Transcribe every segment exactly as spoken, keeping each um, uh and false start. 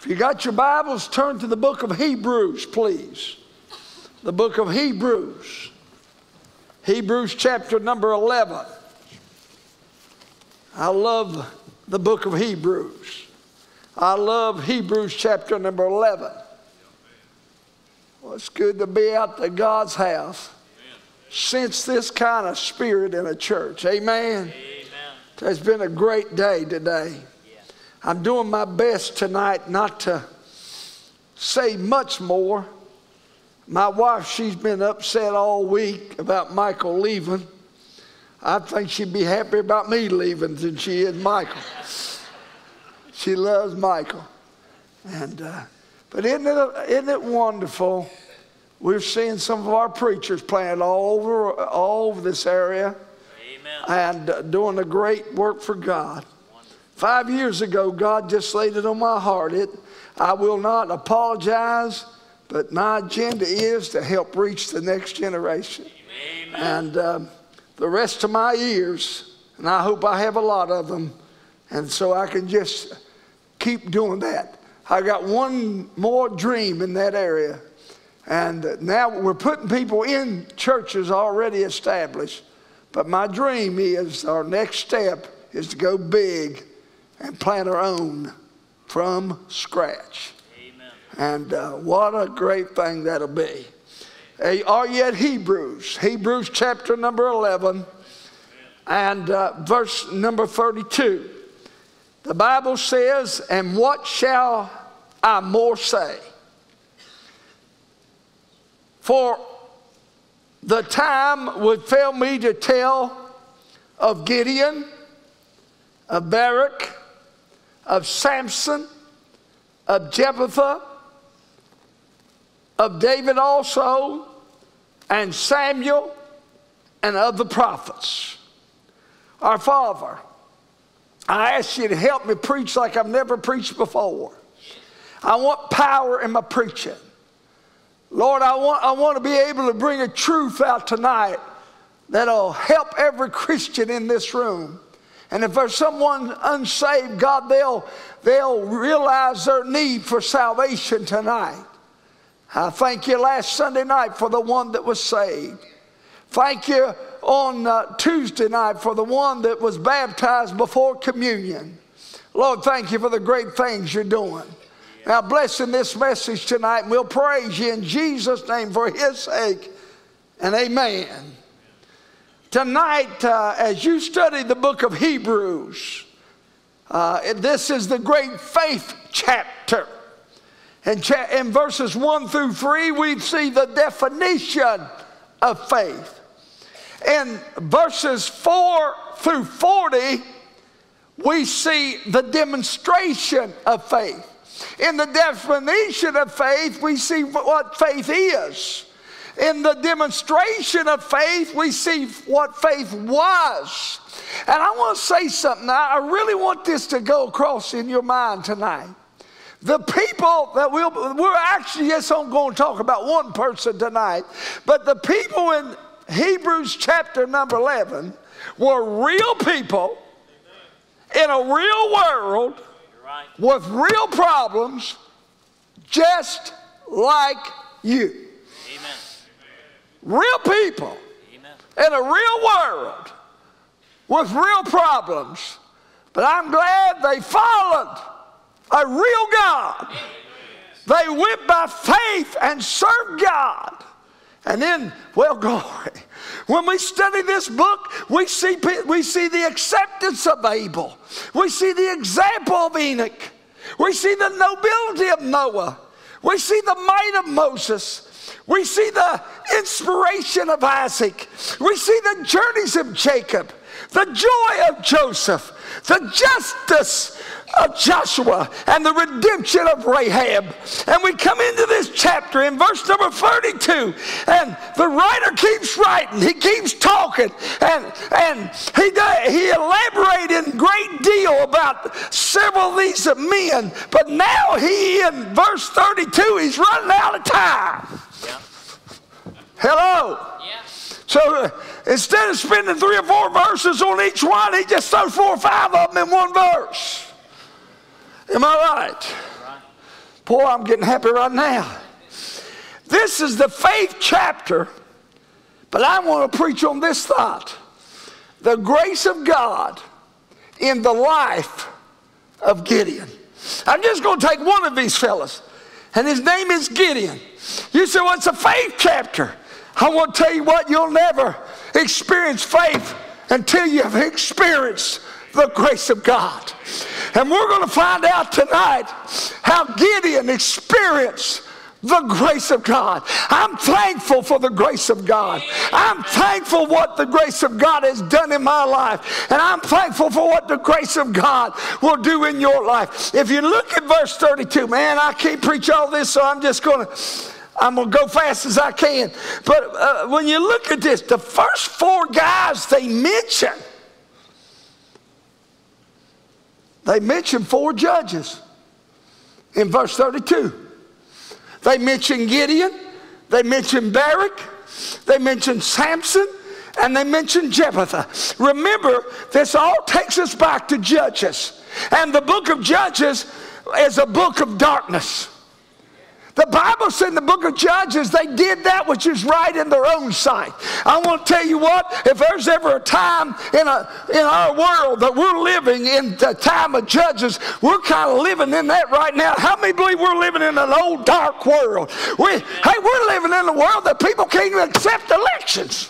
If you got your Bibles, turn to the book of Hebrews, please. The book of Hebrews. Hebrews chapter number eleven. I love the book of Hebrews. I love Hebrews chapter number eleven. Well, it's good to be out to God's house. Sense this kind of spirit in a church. Amen. Amen. It's been a great day today. I'm doing my best tonight not to say much more. My wife, she's been upset all week about Michael leaving. I think she'd be happy about me leaving than she is Michael. She loves Michael. And uh, but isn't it, isn't it wonderful? We're seeing some of our preachers planted all over, all over this area. Amen. And uh, doing a great work for God. Five years ago, God just laid it on my heart. It, I will not apologize, but my agenda is to help reach the next generation. Amen. And um, the rest of my years, and I hope I have a lot of them, and so I can just keep doing that. I got one more dream in that area, and now we're putting people in churches already established, but my dream is, our next step is to go big and plant our own from scratch. Amen. And uh, what a great thing that'll be. Uh, are you at Hebrews? Hebrews chapter number eleven and uh, verse number thirty-two. The Bible says, and what shall I more say? For the time would fail me to tell of Gideon, of Barak, of Samson, of Jephthah, of David also, and Samuel, and of the prophets. Our Father, I ask you to help me preach like I've never preached before. I want power in my preaching. Lord, I want, I want to be able to bring a truth out tonight that'll help every Christian in this room. And if there's someone unsaved, God, they'll, they'll realize their need for salvation tonight. I thank you last Sunday night for the one that was saved. Thank you on uh, Tuesday night for the one that was baptized before communion. Lord, thank you for the great things you're doing. Now bless in this message tonight, and we'll praise you in Jesus' name for his sake, and amen. Tonight, uh, as you study the book of Hebrews, uh, this is the great faith chapter. And cha in verses one through three, we see the definition of faith. In verses four through forty, we see the demonstration of faith. In the definition of faith, we see what faith is. In the demonstration of faith, we see what faith was. And I want to say something. I really want this to go across in your mind tonight. The people that we'll, we're actually just going to talk about one person tonight, but the people in Hebrews chapter number eleven were real people in a real world with real problems, just like you. Amen. Real people Amen. In a real world with real problems. But I'm glad they followed a real God. Amen. They went by faith and served God. And then, well, glory. When we study this book, we see, we see the acceptance of Abel. We see the example of Enoch. We see the nobility of Noah. We see the might of Moses. We see the inspiration of Isaac. We see the journeys of Jacob, the joy of Joseph, the justice of Joshua, and the redemption of Rahab. And we come into this chapter in verse number thirty-two, and the writer keeps writing, he keeps talking, and, and he, does, he elaborated in great deal about several of these men, but now he, in verse thirty-two, he's running out of time. Yeah. Hello? Yeah. So uh, instead of spending three or four verses on each one, he just throws four or five of them in one verse. Am I right? Right. Boy, I'm getting happy right now. This is the faith chapter, but I want to preach on this thought. The grace of God in the life of Gideon. I'm just going to take one of these fellas, and his name is Gideon. You say, well, it's a faith chapter. I want to tell you what, you'll never experience faith until you've experienced the grace of God. And we're going to find out tonight how Gideon experienced the grace of God. I'm thankful for the grace of God. I'm thankful what the grace of God has done in my life. And I'm thankful for what the grace of God will do in your life. If you look at verse thirty-two, man, I can't preach all this, so I'm just going to, I'm going to go fast as I can. But uh, when you look at this, the first four guys they mention, they mention four judges in verse thirty-two. They mention Gideon, they mention Barak, they mention Samson, and they mention Jephthah. Remember, this all takes us back to Judges. And the book of Judges is a book of darkness. The Bible said in the book of Judges, they did that which is right in their own sight. I want to tell you what, if there's ever a time in, a, in our world that we're living in the time of Judges, we're kind of living in that right now. How many believe we're living in an old dark world? We, hey, we're living in a world that people can't even accept elections.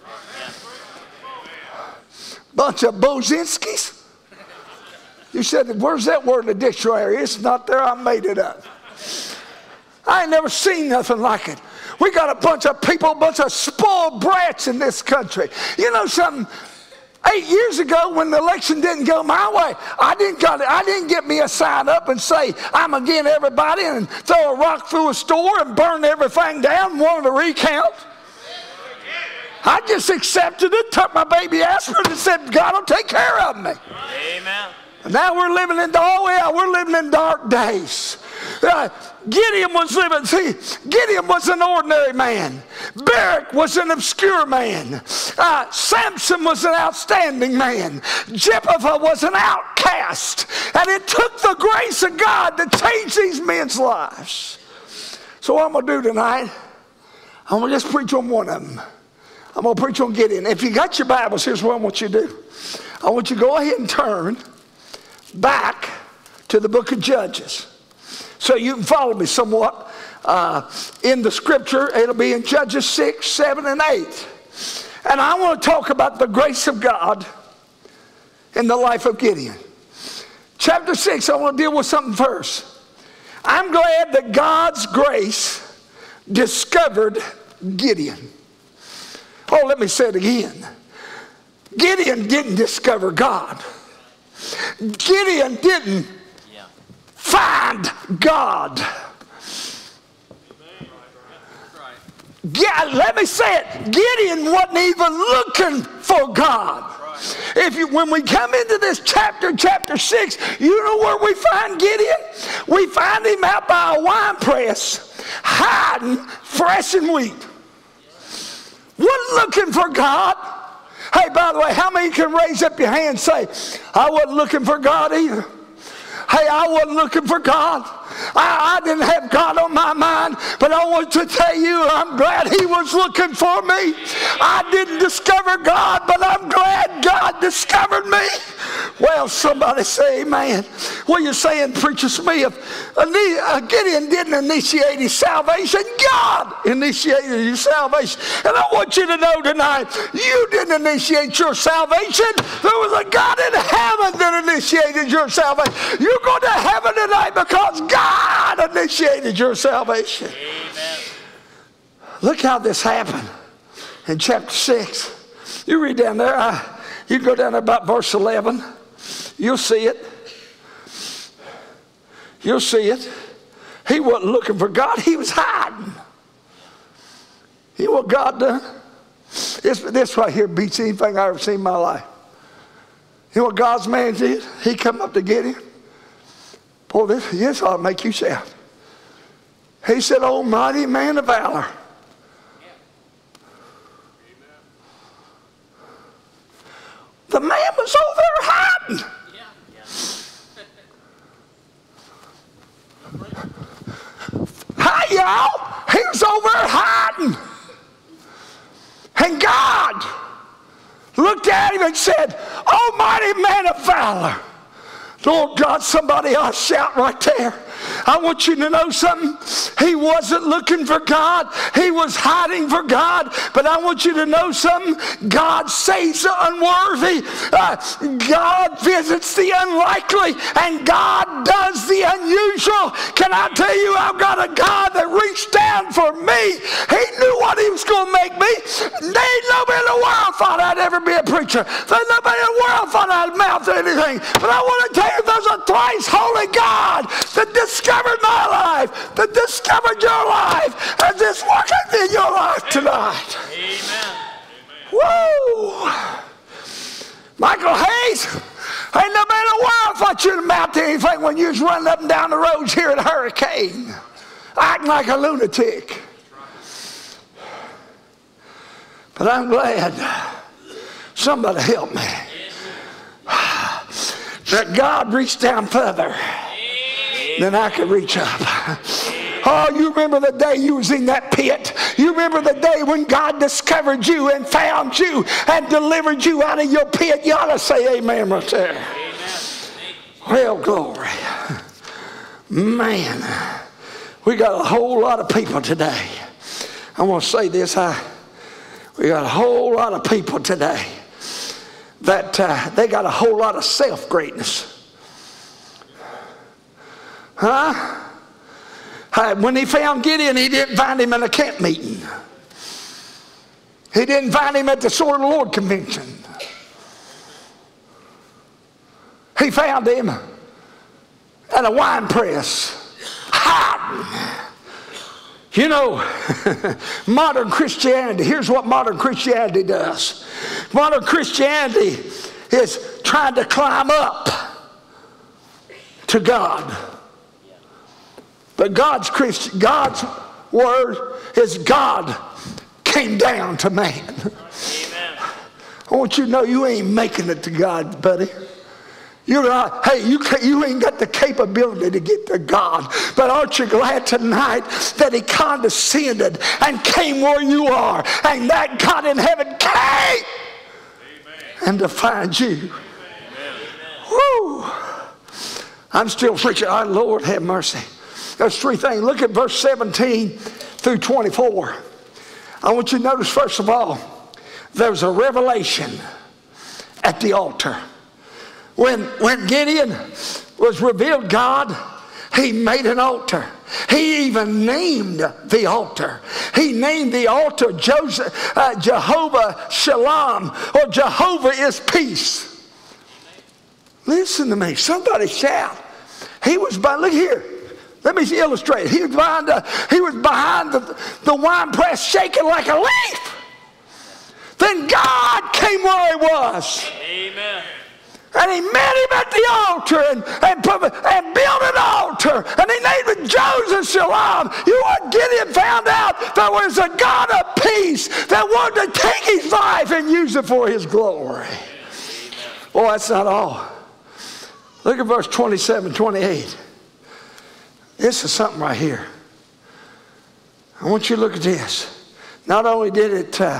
Bunch of Bozinskis. You said, where's that word in the dictionary? It's not there, I made it up. I ain't never seen nothing like it. We got a bunch of people, a bunch of spoiled brats in this country. You know something? Eight years ago when the election didn't go my way, I didn't, got, I didn't get me a sign up and say, I'm against everybody, and throw a rock through a store and burn everything down and wanted to recount. I just accepted it, took my baby aspirin and said, God will take care of me. Amen. Now we're living in, oh yeah, we're living in dark days. Uh, Gideon was living, see, Gideon was an ordinary man. Barak was an obscure man. Uh, Samson was an outstanding man. Jephthah was an outcast. And it took the grace of God to change these men's lives. So what I'm going to do tonight, I'm going to just preach on one of them. I'm going to preach on Gideon. If you got your Bibles, here's what I want you to do. I want you to go ahead and turn back to the book of Judges. So you can follow me somewhat uh, in the scripture. It'll be in Judges six, seven, and eight. And I want to talk about the grace of God in the life of Gideon. Chapter six, I want to deal with something first. I'm glad that God's grace discovered Gideon. Oh, let me say it again. Gideon didn't discover God. Gideon didn't find God. Yeah, let me say it. Gideon wasn't even looking for God. If you, when we come into this chapter, chapter six, you know where we find Gideon? We find him out by a wine press, hiding, threshing wheat. Wasn't looking for God. Hey, by the way, how many can raise up your hand and say, I wasn't looking for God either? Hey, I wasn't looking for God. I, I didn't have God on my mind, but I want to tell you, I'm glad he was looking for me. I didn't discover God, but I'm glad God discovered me. Well, somebody say amen. What you're saying, Preacher Smith, Gideon didn't initiate his salvation. God initiated his salvation. And I want you to know tonight, you didn't initiate your salvation. There was a God in heaven that initiated your salvation. You're going to heaven tonight because God initiated your salvation. Amen. Look how this happened in chapter six. You read down there. I, you go down there about verse eleven. You'll see it. You'll see it. He wasn't looking for God. He was hiding. You know what God done? This, this right here beats anything I ever seen in my life. You know what God's man did? He come up to Gideon. Boy, this, this ought to make you shout. He said, "O mighty man of valor." The man was over there hiding. No, he was over there hiding. And God looked at him and said, almighty man of valor. Lord God, somebody ought to shout right there. I want you to know something. He wasn't looking for God. He was hiding for God. But I want you to know something. God saves the unworthy. Uh, God visits the unlikely. And God does the unusual. Can I tell you, I've got a God that reached down for me. He knew what he was going to make me. There ain't nobody in the world thought I'd ever be a preacher. There's nobody in the world thought I'd amount to anything. But I want to tell you, there's a thrice holy God that discovered my life, that discovered your life, and is working in your life tonight. Amen. Woo! Michael Hayes, ain't nobody in the world thought you'd amount to anything when you was running up and down the roads here at Hurricane, acting like a lunatic. But I'm glad somebody help me. That God reached down further than I could reach up. Oh, you remember the day you was in that pit. You remember the day when God discovered you and found you and delivered you out of your pit. You ought to say amen right there. Amen. Well, glory. Man, we got a whole lot of people today. I want to say this. I, we got a whole lot of people today that uh, they got a whole lot of self-greatness. Huh? Uh, when he found Gideon, he didn't find him in a camp meeting. He didn't find him at the Sword of the Lord convention. He found him at a wine press, hiding. You know, modern Christianity, here's what modern Christianity does. Modern Christianity is trying to climb up to God. But God's Christ, God's word is God came down to man. Amen. I want you to know you ain't making it to God, buddy. You're not, hey, you, can't, you ain't got the capability to get to God. But aren't you glad tonight that he condescended and came where you are, and that God in heaven came Amen. And to find you. Amen. Woo! I'm still preaching. Our Lord have mercy. There's three things. Look at verse seventeen through twenty-four. I want you to notice, first of all, there's a revelation at the altar. When, when Gideon was revealed God, he made an altar. He even named the altar. He named the altar Joseph, uh, Jehovah Shalom, or Jehovah is peace. Listen to me. Somebody shout. He was by, look here. Let me illustrate. He was behind the, he was behind the, the wine press shaking like a leaf. Then God came where he was. Amen. And he met him at the altar and, and, put, and built an altar. And he named it Joseph Shalom. You know what Gideon found out? There was a God of peace that wanted to take his life and use it for his glory. Oh, that's not all. Look at verse twenty-seven, twenty-eight. This is something right here. I want you to look at this. Not only did it uh,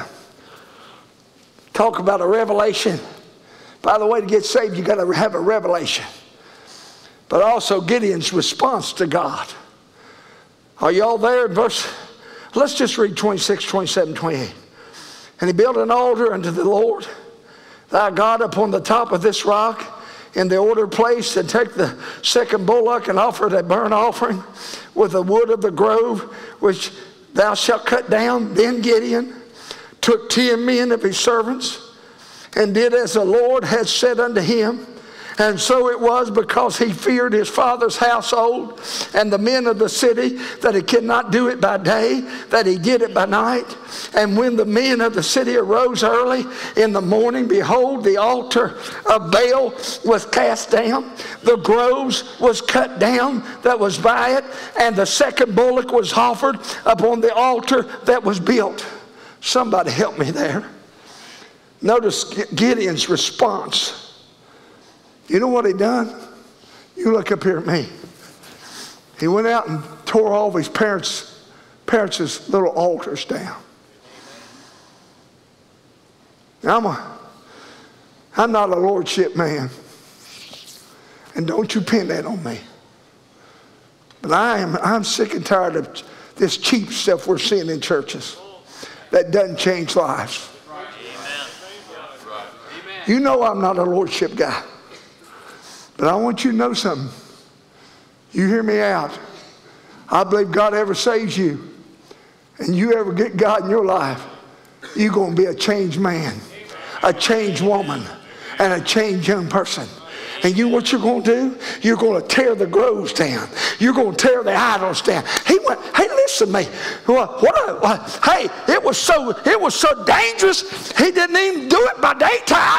talk about a revelation. By the way, to get saved, you got to have a revelation. But also Gideon's response to God. Are y'all there in verse? Let's just read twenty-six, twenty-seven, twenty-eight. And he built an altar unto the Lord, thy God, upon the top of this rock, in the ordered place, and take the second bullock and offer it a burnt offering with the wood of the grove, which thou shalt cut down. Then Gideon took ten men of his servants, and did as the Lord had said unto him. And so it was, because he feared his father's household and the men of the city, that he could not do it by day, that he did it by night. And when the men of the city arose early in the morning, behold, the altar of Baal was cast down, the groves was cut down that was by it, and the second bullock was offered upon the altar that was built. Somebody help me there. Notice Gideon's response. You know what he done? You look up here at me. He went out and tore all of his parents' parents' little altars down. Now, I'm, a, I'm not a lordship man. And don't you pin that on me. But I am, I'm sick and tired of this cheap stuff we're seeing in churches that doesn't change lives. You know I'm not a lordship guy. But I want you to know something. You hear me out. I believe God ever saves you, and you ever get God in your life, you're going to be a changed man, a changed woman, and a changed young person. And you know what you're going to do? You're going to tear the groves down. You're going to tear the idols down. He went, hey, listen to me. What, what, what, hey, it was so it was so dangerous, he didn't even do it by daytime.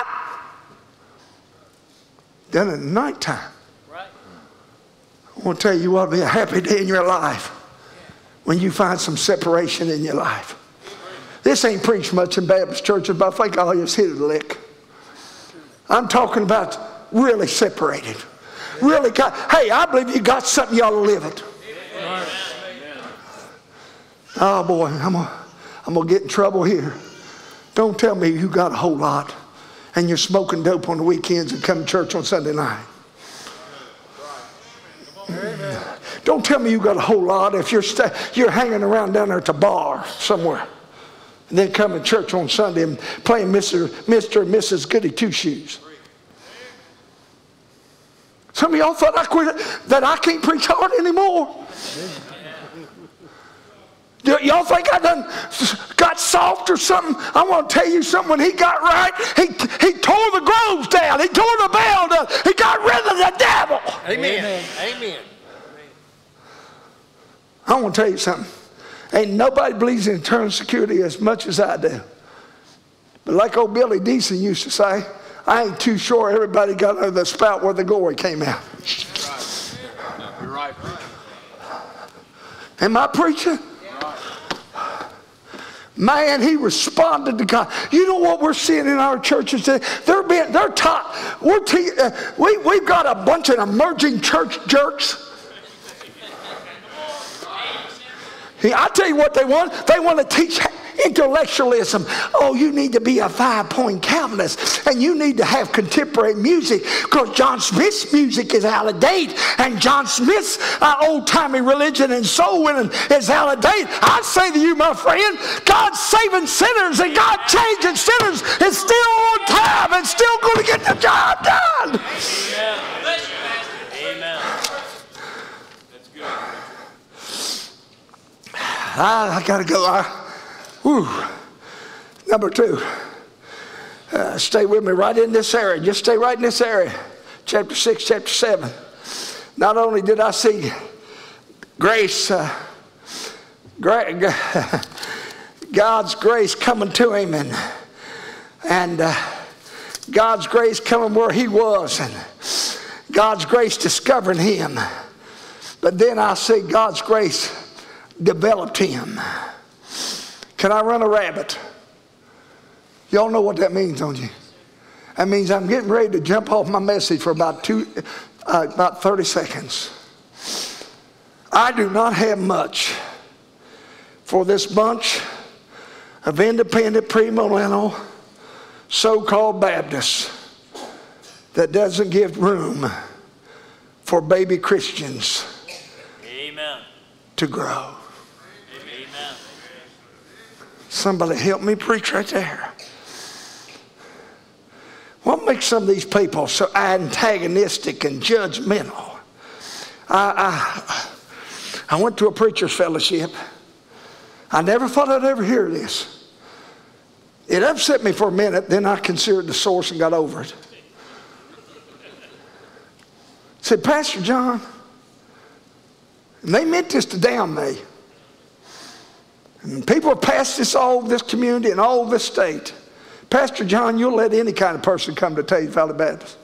Done it at nighttime. Right. I want to tell you, you ought to be a happy day in your life when you find some separation in your life. This ain't preached much in Baptist churches, but I think I'll just hit it a lick. I'm talking about really separated. Really got, hey, I believe you got something, you ought to live it. Amen. Oh boy, I'm gonna, I'm gonna get in trouble here. Don't tell me you got a whole lot and you're smoking dope on the weekends and come to church on Sunday night. Amen. Don't tell me you got a whole lot if you're st- you're hanging around down there at the bar somewhere and then come to church on Sunday and playing Mister Mister and Missus Goody Two Shoes. Some of y'all thought I quit, that I can't preach hard anymore. Y'all think I done got soft or something? I want to tell you something. When he got right, he, he tore the groves down. He tore the veil down. He got rid of the devil. Amen. Amen. I want to tell you something. Ain't nobody believes in eternal security as much as I do. But like old Billy Deason used to say, I ain't too sure everybody got under the spout where the glory came out. You're right. Am I preaching? Man, he responded to God. You know what we're seeing in our churches today? They're being, they're taught. We're te- uh, we, we've got a bunch of emerging church jerks. I tell you what they want. They want to teach intellectualism. Oh, you need to be a five-point Calvinist, and you need to have contemporary music because John Smith's music is out of date, and John Smith's uh, old-timey religion and soul winning is out of date. I say to you, my friend, God's saving sinners and God changing sinners is still on time and still going to get the job done. Amen. Amen. That's good. I, I got to go. I, whew. Number two, uh, stay with me right in this area. Just stay right in this area. Chapter six, chapter seven. Not only did I see grace, uh, gra- God's grace coming to him, and, and uh, God's grace coming where he was, and God's grace discovering him. But then I see God's grace developed him. Can I run a rabbit? Y'all know what that means, don't you? That means I'm getting ready to jump off my message for about two, uh, about thirty seconds. I do not have much for this bunch of independent premillennial so-called Baptists that doesn't give room for baby Christians Amen. to grow. Amen. Somebody help me preach right there. What makes some of these people so antagonistic and judgmental? I, I, I went to a preacher's fellowship. I never thought I'd ever hear this. It upset me for a minute, then I considered the source and got over it. I said, Pastor John, and they meant this to damn me. And people have passed this all over this community and all over this state. Pastor John, you'll let any kind of person come to Tade Valley Baptist.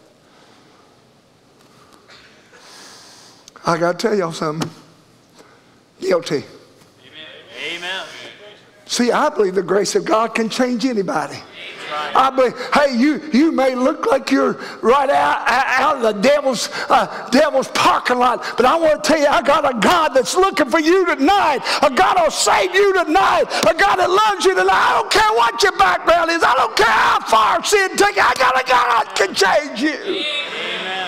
I got to tell y'all something. Guilty. Amen. See, I believe the grace of God can change anybody. I believe, hey, you, you may look like you're right out, out of the devil's, uh, devil's parking lot, but I want to tell you, I got a God that's looking for you tonight. A God will save you tonight. A God that loves you tonight. I don't care what your background is. I don't care how far sin takes you. I got a God that can change you. Amen.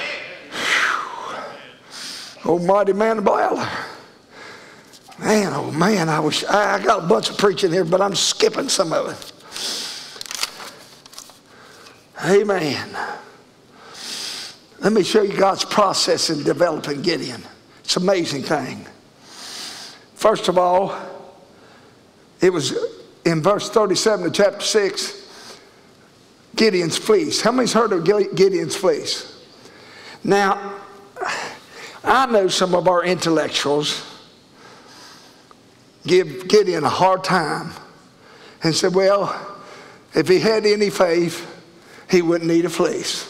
Almighty man of valor. Man, oh man, I wish I got a bunch of preaching here, but I'm skipping some of it. Amen. Let me show you God's process in developing Gideon. It's an amazing thing. First of all, it was in verse thirty-seven of chapter six, Gideon's fleece. How many's heard of Gideon's fleece? Now, I know some of our intellectuals give Gideon a hard time and said, well, if he had any faith, he wouldn't need a fleece.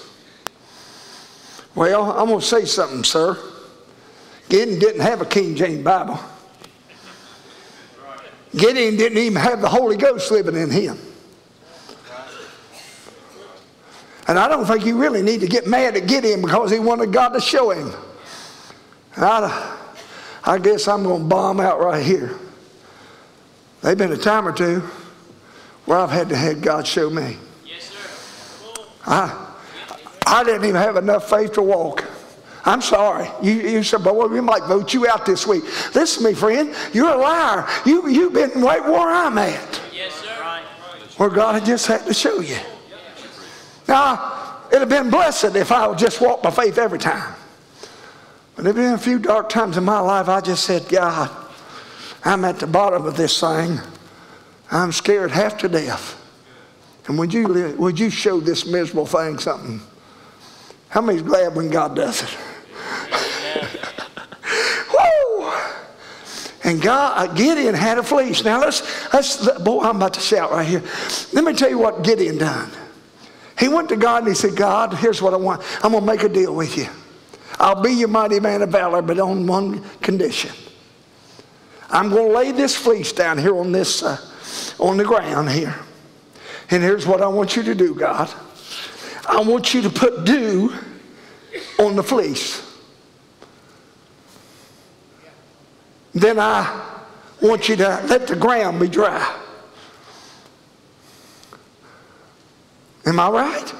Well, I'm going to say something, sir. Gideon didn't have a King James Bible. Gideon didn't even have the Holy Ghost living in him. And I don't think you really need to get mad at Gideon because he wanted God to show him. I, I guess I'm going to bomb out right here. There's been a time or two where I've had to have God show me. Yes, sir. I, I didn't even have enough faith to walk. I'm sorry. You, you said, but well, we might vote you out this week. Listen to me, friend. You're a liar. You, you've been right where I'm at. Yes, sir. Right. Where God had just had to show you. Now, it'd have been blessed if I would just walk by faith every time. But there have been a few dark times in my life I just said, God, I'm at the bottom of this thing. I'm scared half to death. And would you, would you show this miserable thing something? How many's glad when God does it? Woo! And God, Gideon had a fleece. Now let's, let's, boy, I'm about to shout right here. Let me tell you what Gideon done. He went to God and he said, God, here's what I want. I'm going to make a deal with you. I'll be your mighty man of valor, but on one condition. I'm going to lay this fleece down here on this, uh, on the ground here. And here's what I want you to do, God. I want you to put dew on the fleece. Then I want you to let the ground be dry. Am I right?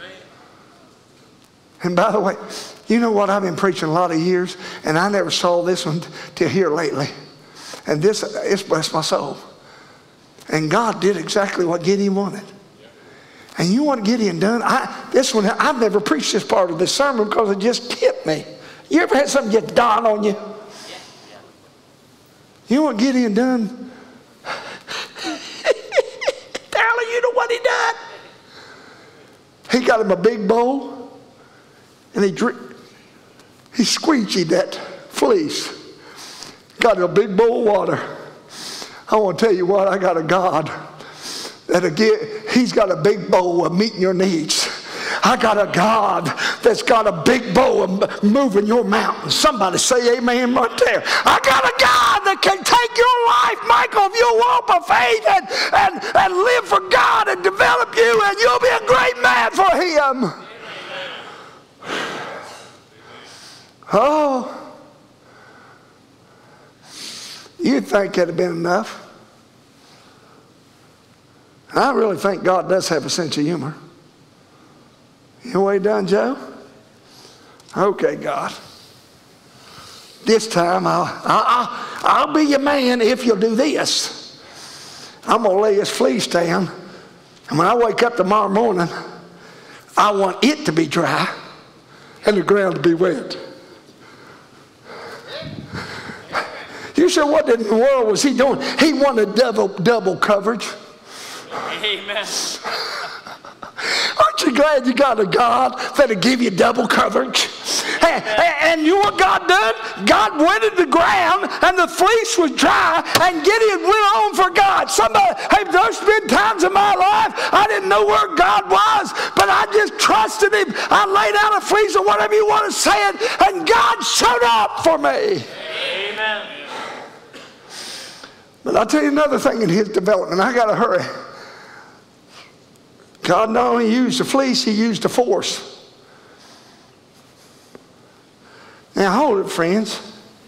And by the way, you know what? I've been preaching a lot of years, and I never saw this one till here lately. And this, it's blessed my soul. And God did exactly what Gideon wanted. And you want Gideon done? I, this one, I've never preached this part of this sermon because it just hit me. You ever had something just dawn on you? You want Gideon done? Tyler, you know what he done? He got him a big bowl, and he drink, he squeegeed that fleece. Got him a big bowl of water. I want to tell you what, I got a God that again, he's got a big bowl of meeting your needs. I got a God that's got a big bowl of moving your mountains. Somebody say amen right there. I got a God that can take your life, Michael, if you'll walk by faith and, and, and live for God and develop you, and you'll be a great man for him. Oh, you'd think that'd have been enough. I really think God does have a sense of humor. You know what he done, Joe? Okay, God. This time I'll, I'll, I'll be your man if you'll do this. I'm going to lay this fleece down, and when I wake up tomorrow morning, I want it to be dry and the ground to be wet. You said, what in the world was he doing? He wanted double, double coverage. Amen. Aren't you glad you got a God that'll give you double coverage? And, and you know what God done? God wetted the ground and the fleece was dry, and Gideon went on for God. Somebody, hey, there's been times in my life I didn't know where God was, but I just trusted him. I laid out a fleece or whatever you want to say it, and God showed up for me. Amen. But I'll tell you another thing in his development. I got to hurry. God not only used the fleece, he used the force. Now hold it, friends.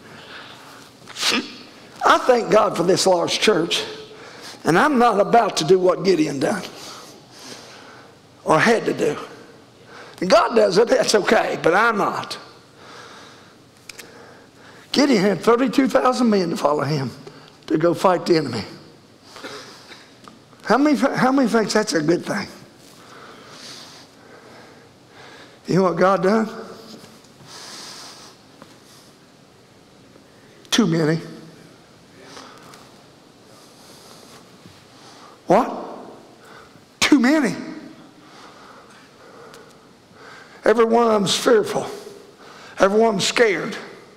I thank God for this large church. And I'm not about to do what Gideon done. Or had to do. And God does it, that's okay, but I'm not. Gideon had thirty-two thousand men to follow him to go fight the enemy. How many, how many think that's a good thing? You know what God done? Too many. What? Too many. Every one of them's fearful. Every one of them's scared.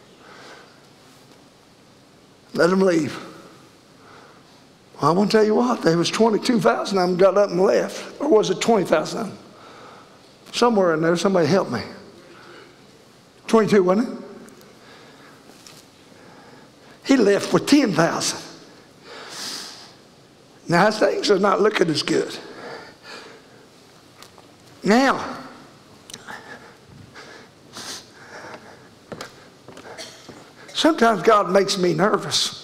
Let them leave. Well, I want to tell you what, there was twenty-two thousand of them got up and left. Or was it twenty thousand of them? Somewhere in there, somebody help me. twenty-two, wasn't it? He left with ten thousand. Now, things are not looking as good. Now, sometimes God makes me nervous.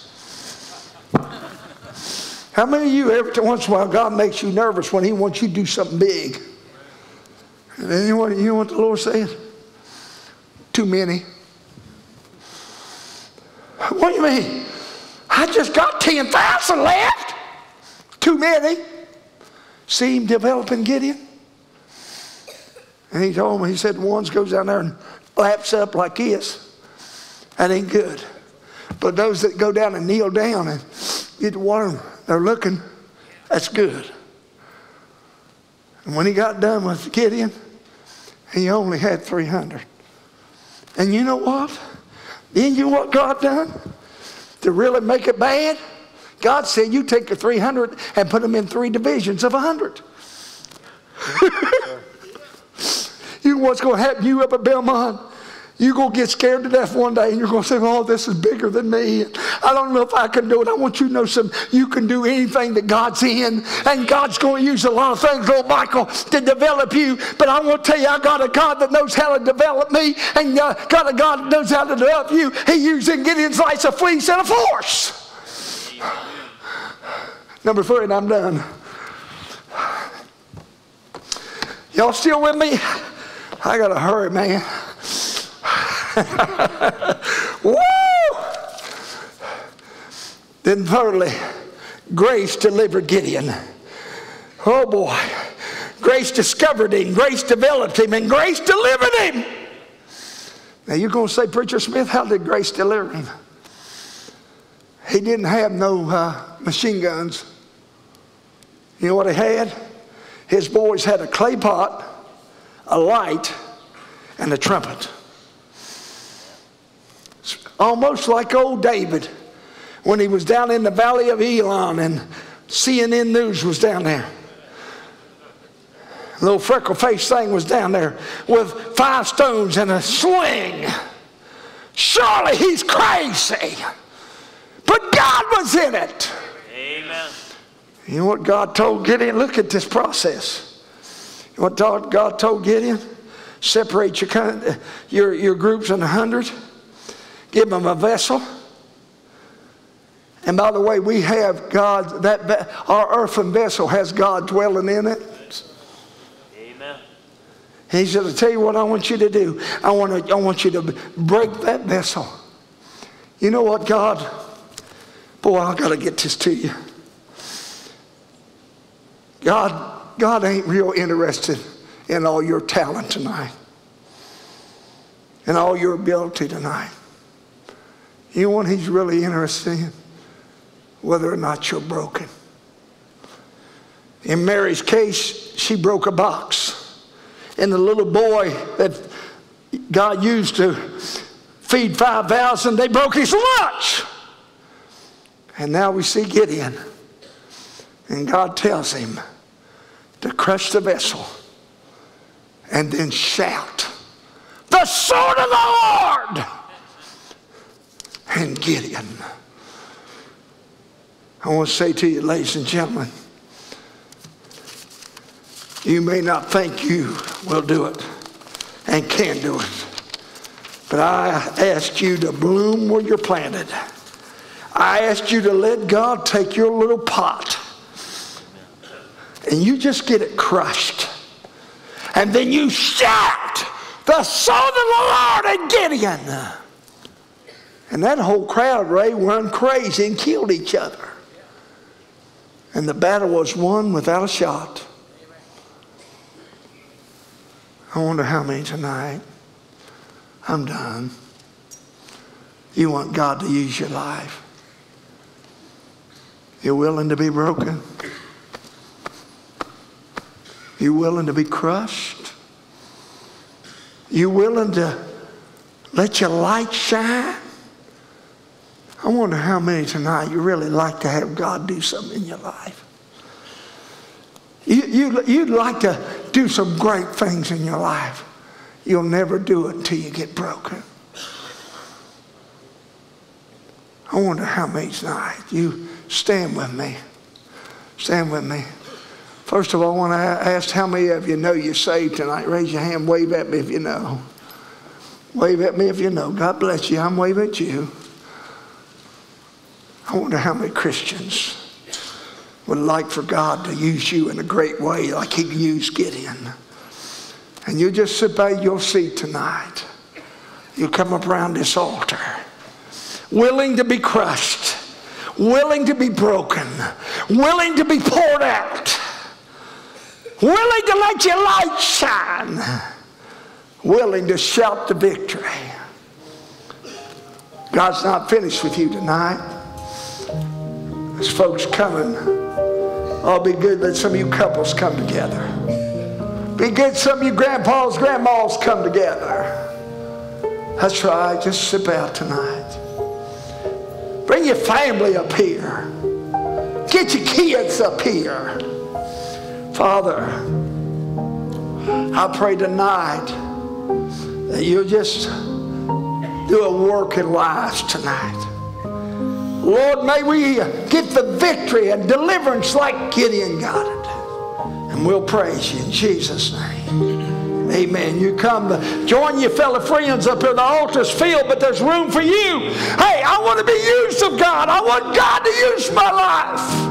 How many of you, every once in a while, God makes you nervous when he wants you to do something big? And then you know what, you know what the Lord said? Too many. What do you mean? I just got ten thousand left. Too many. See him developing Gideon? And he told me, he said, one goes down there and laps up like this. That ain't good. But those that go down and kneel down and get the water, they're looking, that's good. And when he got done with Gideon, he only had three hundred. And you know what? Then you know what God done? To really make it bad? God said, you take the three hundred and put them in three divisions of one hundred. You know what's going to happen to you up at Belmont? You're going to get scared to death one day and you're going to say, oh, this is bigger than me. I don't know if I can do it. I want you to know something. You can do anything that God's in. And God's going to use a lot of things, little Michael, to develop you. But I want to tell you, I got a God that knows how to develop me. And uh, got a God that knows how to develop you. He used in Gideon's life a fleece and a force. Number three, and I'm done. Y'all still with me? I got to hurry, man. Woo! Then thirdly, grace delivered Gideon. Oh boy. Grace discovered him. Grace developed him. And grace delivered him. Now you're going to say, Preacher Smith, how did grace deliver him? He didn't have no uh, machine guns. You know what he had? His boys had a clay pot, a light, and a trumpet. Almost like old David when he was down in the valley of Elon and C N N News was down there. A little freckle-faced thing was down there with five stones and a sling. Surely he's crazy. But God was in it. Amen. You know what God told Gideon? Look at this process. You know what God told Gideon? Separate your, your, your groups in a hundred. Give them a vessel. And by the way, we have God, that our earthen vessel has God dwelling in it. Amen. He said, I'll tell you what I want you to do. I want, to, I want you to break that vessel. You know what, God? Boy, I've got to get this to you. God, God ain't real interested in all your talent tonight. And all your ability tonight. You know what he's really interested in? Whether or not you're broken. In Mary's case, she broke a box. And the little boy that God used to feed five thousand, they broke his lunch. And now we see Gideon. And God tells him to crush the vessel and then shout, the sword of the Lord! And Gideon. I want to say to you, ladies and gentlemen, You may not think you will do it and can do it, but I asked you to bloom where you're planted. I asked you to let God take your little pot and you just get it crushed. And then you shout, "The sword of the Lord," and Gideon. And that whole crowd, Ray, went crazy and killed each other. And the battle was won without a shot. I wonder how many tonight, I'm done, you want God to use your life. You're willing to be broken. You're willing to be crushed. You're willing to let your light shine. I wonder how many tonight you really like to have God do something in your life. You, you, you'd like to do some great things in your life. You'll never do it until you get broken. I wonder how many tonight. You stand with me. Stand with me. First of all, I want to ask how many of you know you're saved tonight. Raise your hand. Wave at me if you know. Wave at me if you know. God bless you. I'm waving at you. I wonder how many Christians would like for God to use you in a great way like he used Gideon. And you just sit by your seat tonight. You come up around this altar, willing to be crushed, willing to be broken, willing to be poured out, willing to let your light shine, willing to shout the victory. God's not finished with you tonight. There's folks coming. Oh, it'll be good that some of you couples come together. Be good some of you grandpas, grandmas come together. That's right. Just sit out tonight. Bring your family up here. Get your kids up here. Father, I pray tonight that you'll just do a work in lives tonight. Lord, may we get the victory and deliverance like Gideon got it. And we'll praise you in Jesus' name. Amen. You come to join your fellow friends up here. The altar's filled, but there's room for you. Hey, I want to be used of God. I want God to use my life.